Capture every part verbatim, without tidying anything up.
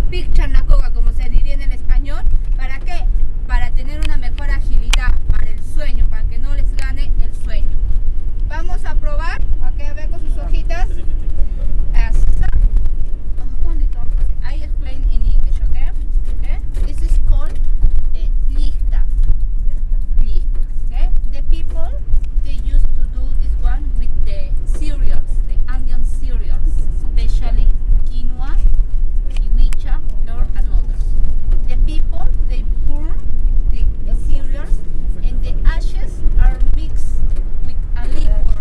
pichan la coca, como se diría en el español. ¿Para qué? Para tener una mejor agilidad para el sueño, para que no les gane el sueño. Vamos a probar, ok, a ver con sus hojitas. I explain in English, okay? Okay? This is called uh, lista. Lista, okay? The people, they used to do this one with the cereals, the Andean cereals, especially quinoa, kiwicha, or and others. The people, they burn the, the cereals and the ashes are mixed with a liquor.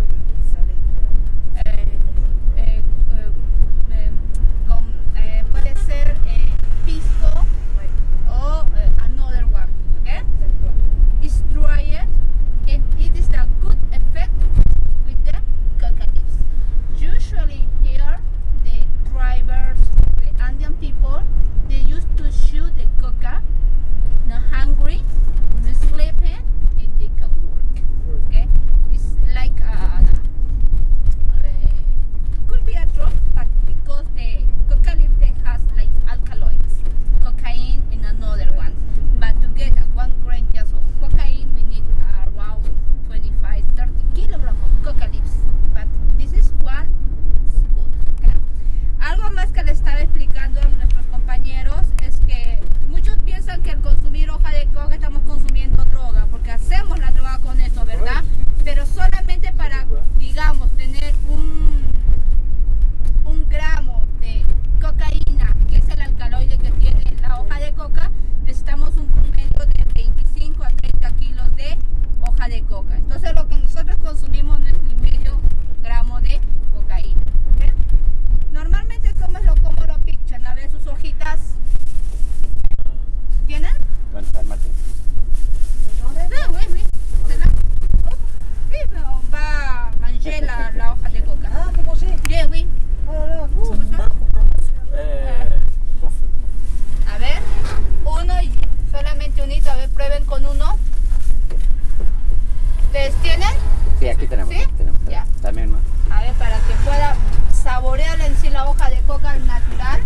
Sí, aquí tenemos. ¿Sí? Aquí tenemos Ya. También más. A ver, para que pueda saborear en sí la hoja de coca natural.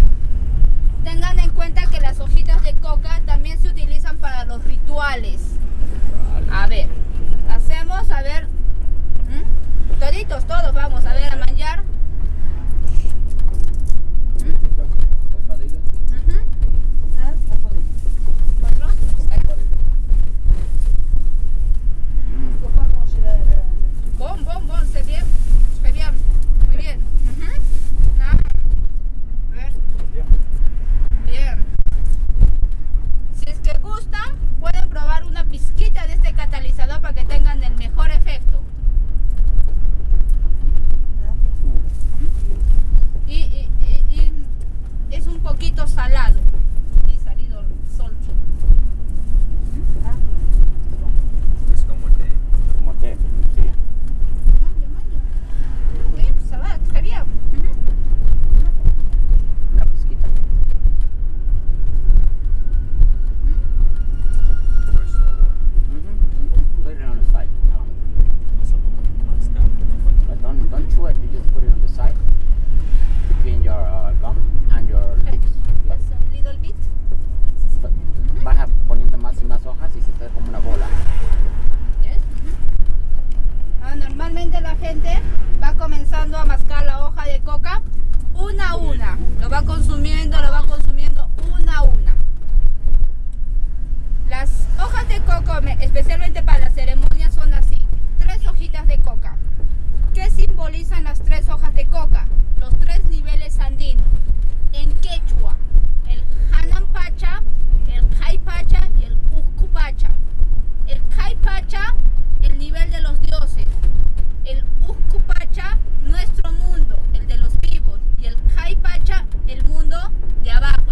Tengan en cuenta que las hojitas de coca también se utilizan para los rituales. A ver, hacemos, a ver, ¿Mm? toditos, todos vamos a ver a manjar. Bon, bon, bon, c'est bien, très bien, muy bien. Uh-huh. Ah. A ver. Bien. Si es que gustan, pueden probar una pizquita de este catalizador para que tengan el mejor efecto. Y, y, y, y es un poquito salado. Y salido salty. Es como té. Como té, sí. Oui, ça va, très bien. Uh-huh. Una pizquita. Very slow. Mm-hmm. Put it on the side. It's a little more down. But don't, don't chew it, you just put it on the side. Between your uh, gum and your lips. Just a little bit. But vas a poniendo más y más hojas y se te como una bola. Yes. Uh-huh. Ah, normalmente la gente va comenzando a mascar la hoja de coca una a una. Lo va consumiendo, lo va consumiendo una a una. Las hojas de coco, especialmente para las ceremonias, son así. Tres hojitas de coca. ¿Qué simbolizan las tres hojas de coca? Los tres niveles andinos. En quechua, el Hananpacha, el Caipacha y el Uscupacha. El Caipacha, el nivel de los dioses. El Uscupacha, nuestro mundo, el de los vivos. Y el Caipacha, el mundo de abajo.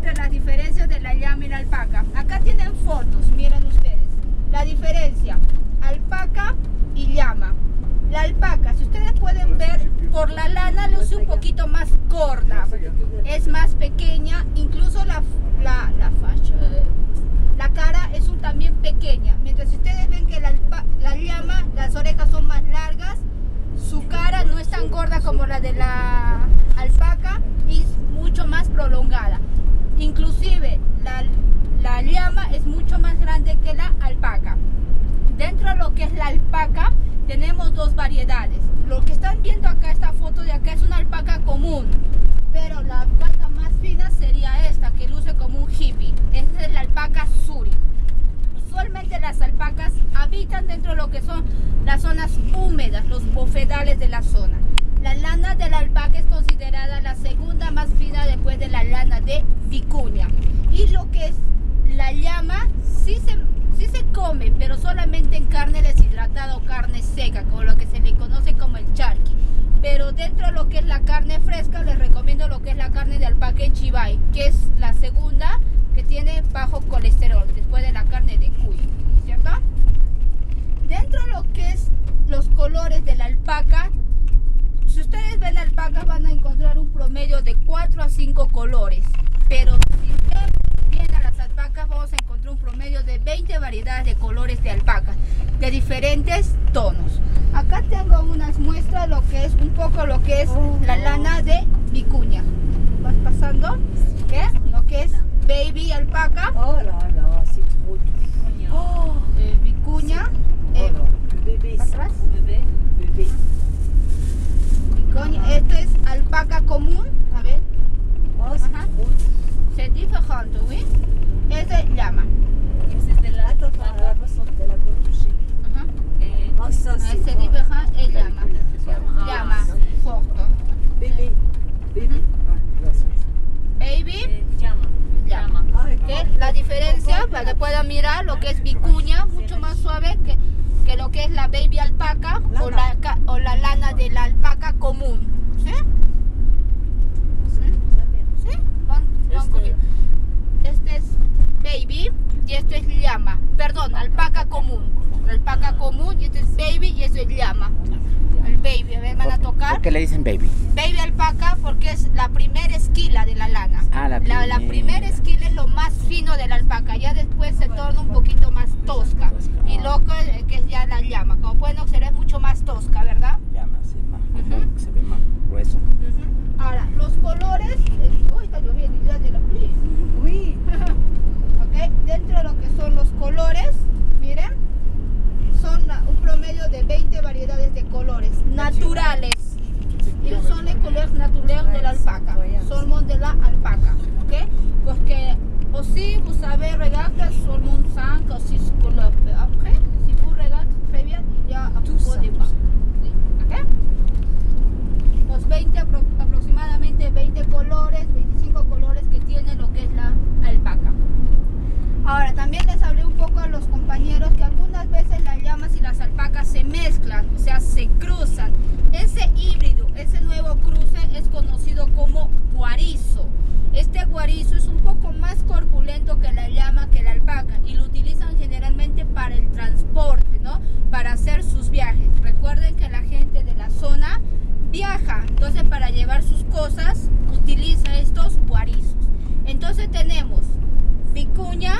muestre las diferencias de la llama y la alpaca. Acá tienen fotos, miren ustedes. La diferencia, alpaca y llama. La alpaca, si ustedes pueden ver, por la lana luce un poquito más gorda, es más pequeña, incluso la, la, la, facha, la cara es un, también pequeña. Mientras ustedes ven que la, alpa, la llama, las orejas son más largas, su cara no es tan gorda como la de la alpaca y es mucho más prolongada. Inclusive la, la llama es mucho más grande que la alpaca. Dentro de lo que es la alpaca tenemos dos variedades. Lo que están viendo acá, esta foto de acá, es una alpaca común, pero la alpaca más fina sería esta, que luce como un hippie. Esta es la alpaca suri. Usualmente las alpacas habitan dentro de lo que son las zonas húmedas, los bofedales de la zona. La lana de la alpaca es considerada la segunda más fina después de la lana de vicuña. Y lo que es la llama sí se, sí se come, pero solamente en carne deshidratada o carne seca, como lo que se le conoce como el charqui. Pero dentro de lo que es la carne fresca, les recomiendo lo que es la carne de alpaca en Chivay, que es la segunda que tiene bajo colesterol, después de la carne de cuy, ¿cierto? Dentro de lo que es los colores de la alpaca, si ustedes ven alpacas van a encontrar un promedio de cuatro a cinco colores, pero si vemos bien a las alpacas vamos a encontrar un promedio de veinte variedades de colores de alpacas, de diferentes tonos. Acá tengo unas muestras de lo que es un poco lo que es la lana de vicuña. ¿Vas pasando? ¿Qué? Lo que es baby alpaca. Oh là là, c'est trop doux. Oh, eh, vicuña. Eh, Oh, le bébé, ça. atrás. Bébé. Bébé. Vicuña. Esto es alpaca común. A ver. Oh, c'est Ajá. trop doux. C'est différent, oui. Es de llama. C'est de la attends, attends, elle a pas sorti, elle a pas touché. Ajá. Oh, ça, Ah, c'est c'est quoi? différent et llama. Ah, Llama. Forte. Bébé. Bébé. Ah, là, ça. Baby. Llama. Llama. Ah, ¿Ok? La diferencia, para que puedan mirar, lo que es vicuña, mucho más suave que, que lo que es la baby alpaca o la, ca- o la lana de la alpaca común. ¿Sí? ¿Sí? Van, van Este- cogiendo. Este es baby y esto es llama. Perdón, alpaca común. La alpaca común y esto es baby y esto es llama. El baby, a ver, van a tocar. ¿Por qué le dicen baby? Baby alpaca porque es la primera esquila de la lana. Ah, la La, la primera. primera esquila es lo más fino de la alpaca, ya después se torna un poquito más tosca. Y luego eh, que es ya la llama, como pueden observar es mucho más tosca, ¿verdad? Llama, sí, más. Ujú. Se ve más grueso. Ujú. Ahora, los colores, eh, uy, está lloviendo ya de la Oui. ¿ok? Dentro de lo que son los colores, miren, son la- un promedio de veinte variedades de colores naturales. Ils sont les couleurs naturelles de l'alpaca, seulement de la alpaca, ok? Porque aussi vous savez regarder seulement cinq ou six couleurs. Après, si vous regardez très bien, il y a un Tout peu ça, de tout bas. ça. Sí, ok? Los veinte, apro- aproximadamente veinte colores, veinticinco colores que tiene lo que es la alpaca. Ahora, también les hablé un poco a los compañeros que algunas veces las llamas y las alpacas se mezclan, o sea, se cruzan. Ese híbrido, ese nuevo cruce es conocido como guarizo. Este guarizo es un poco más corpulento que la llama, que la alpaca, y lo utilizan generalmente para el transporte, ¿no? Para hacer sus viajes. Recuerden que la gente de la zona viaja, entonces para llevar sus cosas utiliza estos guarizos. Entonces tenemos vicuña,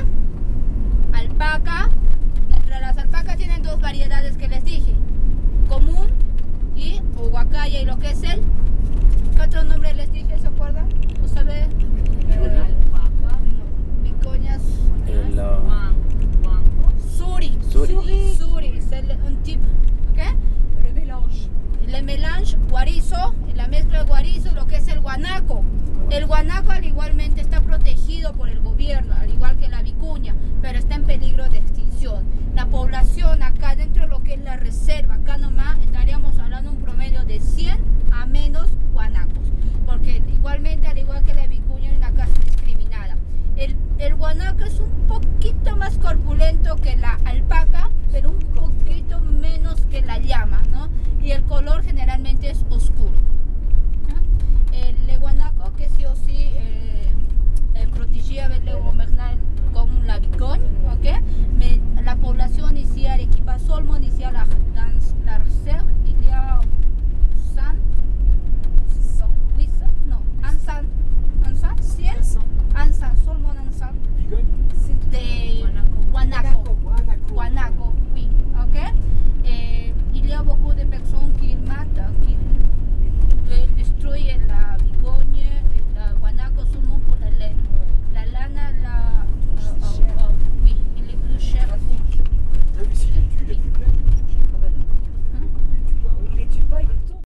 alpaca. Entre las alpacas tienen dos variedades que les dije, común y huacaya, y lo que es el, ¿qué otro nombre les dije? ¿Se acuerdan? ¿Ustedes? Alpaca. Vicuñas El, uh, Guan- guanco. suri. Suri. Suri, c'est le- un tipo, ¿ok? Le mélange. Le melange guarizo, la mezcla de guarizo, lo que es el guanaco. El guanaco al igualmente está protegido por el gobierno, al igual que la vicuña, pero está en peligro de extinción. La población acá dentro de lo que es la reserva, acá nomás estaríamos hablando un promedio de cien a menos guanacos, porque igualmente al igual que la vicuña hay una caza discriminada. El, el guanaco es un poquito más corpulento que la alpaca, pero un poquito menos que la llama, ¿no? Y el color generalmente es oscuro. ¿Ah? El guanaco que sí o sí, eh, euh, protéger avec le gouvernement comme la Bicogne, ok? Mais la population ici à l'équipe seulement ici à la, dans la réserve, il y a cent, huit cents, non, un cent, un cent, cien, un cent, seulement un cent de Guanaco, Guanaco, oui, ok? Et il y a beaucoup de personnes qui matent, qui destruyen la Bicogne, la Guanaco seulement pour la laine. La lana, la, euh, oh, oh, oui, il est plus cher. T'as vu s'il les tue, il est plus plein. Hein? Il les tue pas, il les tourne.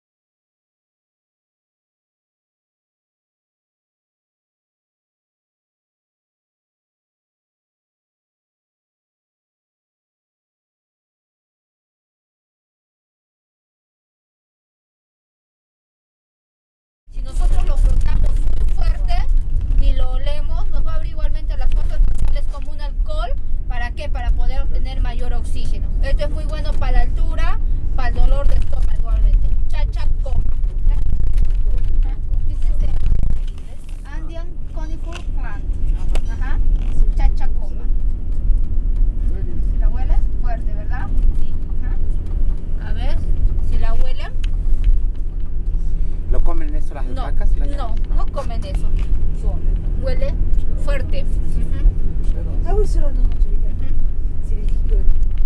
Si nosotros lo frotamos muy fuerte y lo olemos, nos va a abrir igualmente las fosas nasales como un alcohol. ¿Para qué? Para poder obtener mayor oxígeno. Esto es muy bueno para la altura, para el dolor de estómago igualmente. Chachacoma. This is the Andean conifer plant. Ajá. Chachacoma. Si la hueles, fuerte, ¿verdad? Sí. Ajá. A ver, si la huelen. ¿Lo comen eso las No, alpacas? las no, llamas? no comen eso. Huele fuerte. Ujú. Ah oui, ceux-là, non, non, tu les gardes. C'est les Bigognes.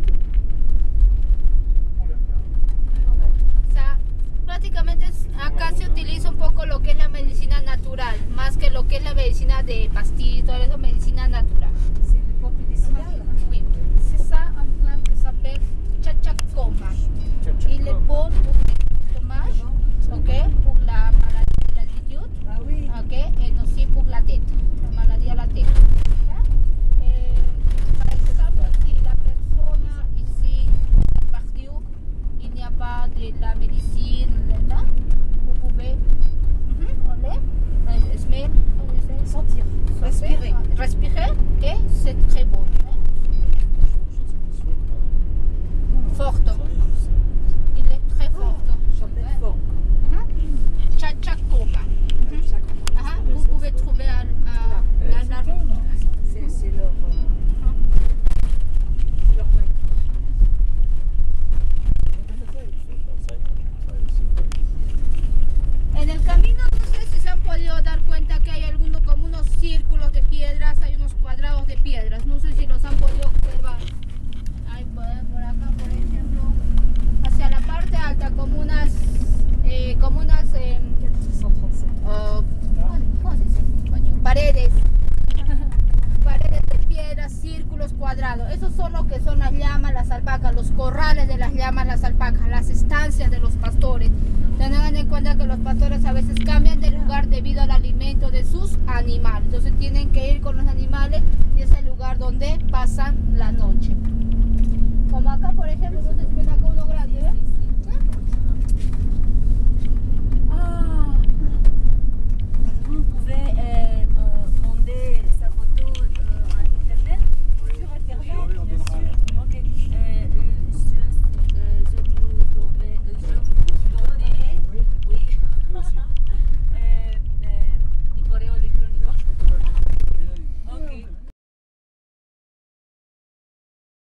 O sea, prácticamente es- acá se utiliza un poco lo que es la medicina natural, más que lo que es la medicina de pastillas, todo eso, medicina natural. C'est le peuple médicinal. Oui, c'est ça un plan qui s'appelle chachacoma. Il est bon pour l'estomac, ok, pour la maladie de l'altitude, Ah oui. ok, et aussi pour la tête, la maladie à la tête. Eh, par exemple, si la personne ici a perdu, il n'y a pas de la médecine, là, vous pouvez mhm, oler, euh, smell, comment on dit ça? Sentir. Respirer. Respirer, et c'est très bon. Hein? Forte. Il est très fort. Chanter fort. Mhm. Chachacoma. Mhm. Chaque- Ah, vous pouvez trouver à, à la narine. C'est c'est leur. euh, c'est leur truc. En el camino no sé si se han podido dar cuenta que hay algunos como unos círculos de piedras, hay unos cuadrados de piedras, no sé si los han podido observar. Hay por, por acá, por ejemplo, hacia la parte alta como unas, eh, como unas, eh, quatre cent trente-sept. oh, ¿cómo se dice en español? Paredes, paredes de piedras, círculos, cuadrados. Esos son lo que son las llamas, las alpacas, los corrales de las llamas, las alpacas, las estancias de los pastores. Tengan en cuenta que los pastores a veces cambian de lugar debido al alimento de sus animales. Entonces tienen que ir con los animales y es el lugar donde pasan la noche. Como acá, por ejemplo, no sé si ven acá uno grande, ¿ves? Ah, vous pouvez euh, euh, demander sa photo euh, en internet. Sur internet, bien sûr. Ok. Euh, euh, je, euh, je vous donnerai, euh, je vous donnerai, oui, euh, euh, mi correo electrónico. Ok.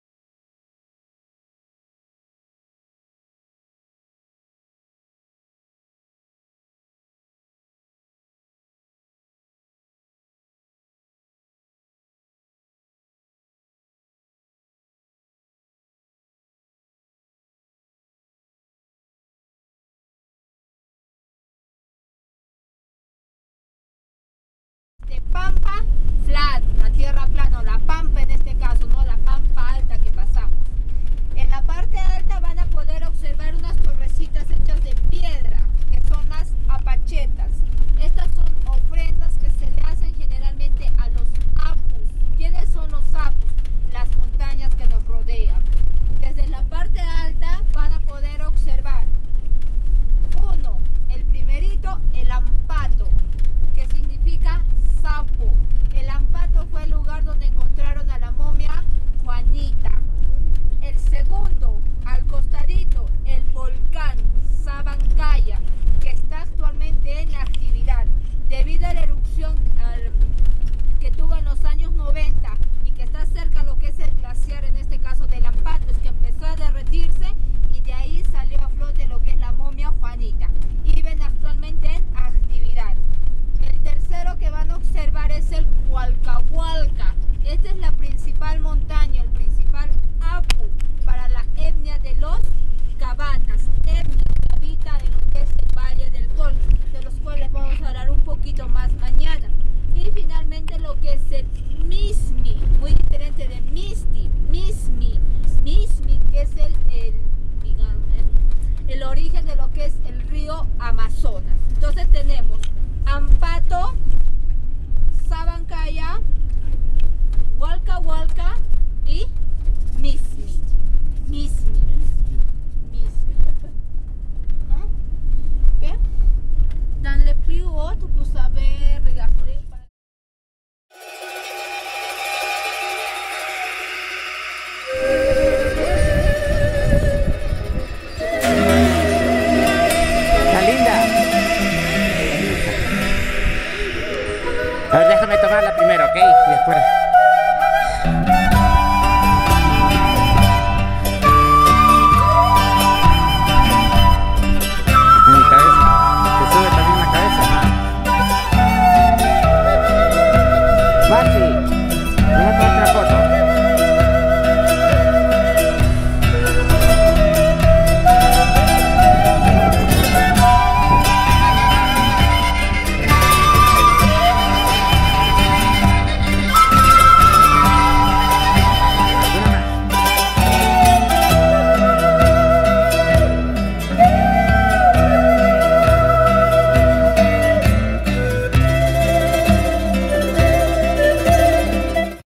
tomarla primero, ¿ok? Y después...